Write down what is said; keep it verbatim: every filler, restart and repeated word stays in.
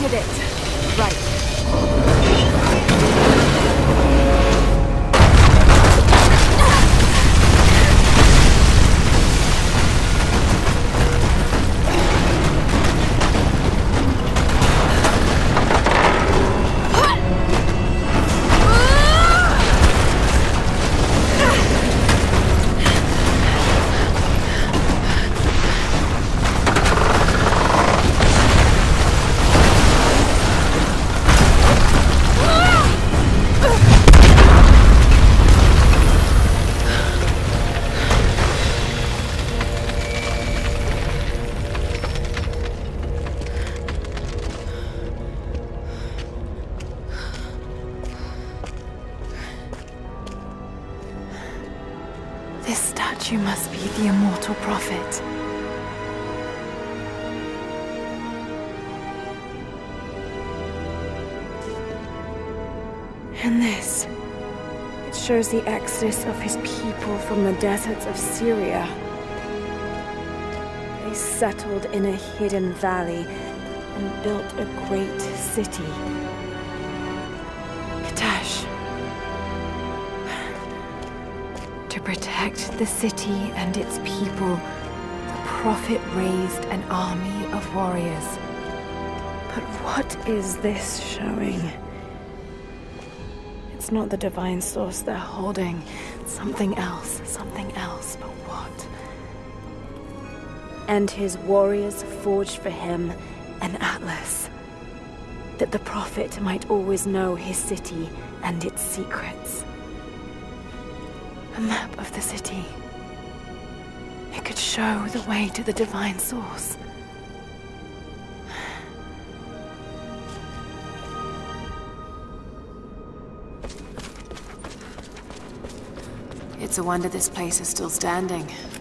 did it. Right. This statue must be the immortal prophet. And this, it shows the exodus of his people from the deserts of Syria. They settled in a hidden valley and built a great city. Katash. To protect the city and its people, the prophet raised an army of warriors. But what is this showing? It's not the divine source they're holding. It's something else, something else, but what? And his warriors forged for him an atlas, that the prophet might always know his city and its secrets. A map of the city. It could show the way to the divine source. It's a wonder this place is still standing.